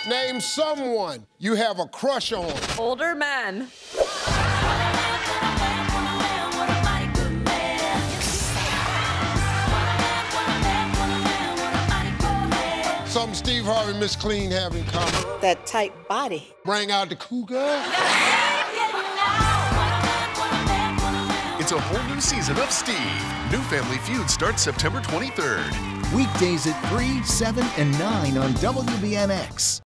Name someone you have a crush on. Older men. Something Steve Harvey and Miss Clean have in common. That tight body. Bring out the cougar. It's a whole new season of Steve. New Family Feud starts September 23rd. Weekdays at 3, 7, and 9 on WBNX.